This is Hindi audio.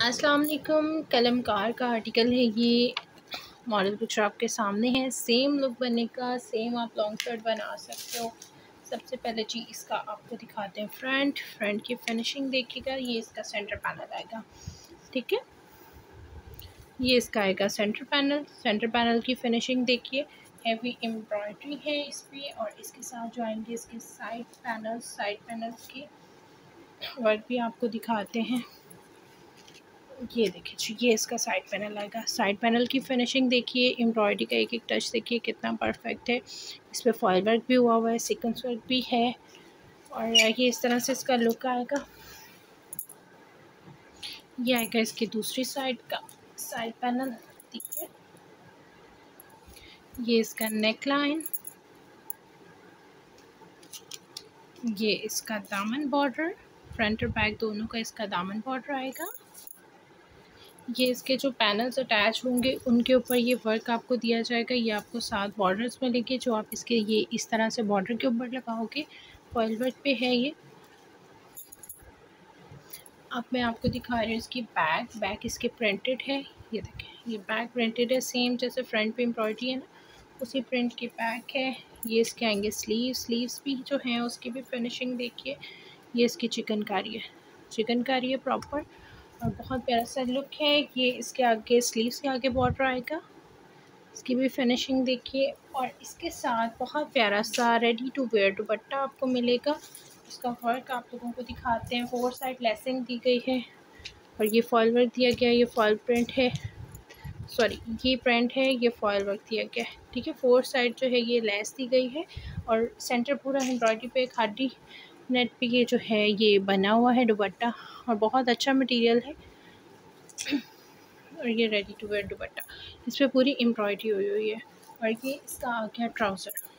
अस्सलाम वालेकुम। कलमकार का आर्टिकल है ये। मॉडल पिक्चर आपके सामने है। सेम लुक बनेगा, सेम आप लॉन्ग शर्ट बना सकते हो। सबसे पहले जी इसका आपको दिखाते हैं फ्रंट की फिनिशिंग देखिएगा। ये इसका सेंटर पैनल आएगा, ठीक है। ये इसका आएगा सेंटर पैनल की फिनिशिंग देखिए। हैवी एम्ब्रॉयडरी है इस पर, और इसके साथ जो आएंगे इसके साइड पैनल्स की वर्क भी आपको दिखाते हैं। ये देखिए जी, ये इसका साइड पैनल आएगा। साइड पैनल की फिनिशिंग देखिए, एम्ब्रॉयडरी का एक एक टच देखिए कितना परफेक्ट है। इस पर फॉयल वर्क भी हुआ हुआ है, सीक्वेंस वर्क भी है, और ये इस तरह से इसका लुक आएगा। ये आएगा इसकी दूसरी साइड का साइड पैनल, ठीक है। ये इसका नेक लाइन, ये इसका दामन बॉर्डर, फ्रंट और बैक दोनों का इसका दामन बॉर्डर आएगा। ये इसके जो पैनल्स अटैच होंगे उनके ऊपर ये वर्क आपको दिया जाएगा। ये आपको 7 बॉर्डर्स मिलेंगे जो आप इसके ये इस तरह से बॉर्डर के ऊपर लगाओगे। फॉयल वर्क पे है ये। अब मैं आपको दिखा रही हूँ इसकी बैक इसके प्रिंटेड है। ये देखें, ये बैक प्रिंटेड है, सेम जैसे फ्रंट पे एम्ब्रॉयडरी है ना, उसी प्रिंट की बैक है। ये इसके आएंगे स्लीव्स भी जो हैं उसकी भी फिनिशिंग देखिए। ये इसकी चिकनकारी है प्रॉपर, और बहुत प्यारा सा लुक है। ये इसके आगे स्लीव्स के आगे बॉर्डर आएगा, इसकी भी फिनिशिंग देखिए। और इसके साथ बहुत प्यारा सा रेडी टू वेयर दुपट्टा आपको मिलेगा। इसका वर्क आप लोगों को दिखाते हैं। 4 साइड लेसिंग दी गई है, और ये फॉयल वर्क दिया गया है। ये फॉयल प्रिंट है, सॉरी ये प्रिंट है, ये फॉयल वर्क दिया गया है, ठीक है। 4 साइड जो है ये लेस दी गई है, और सेंटर पूरा एम्ब्रॉयडरी पे खादी नेट पे ये जो है ये बना हुआ है दुपट्टा, और बहुत अच्छा मटेरियल है। और ये रेडी टू वेयर दुपट्टा, इस पर पूरी एम्ब्रॉयडरी हुई है। और ये इसका आ गया ट्राउज़र।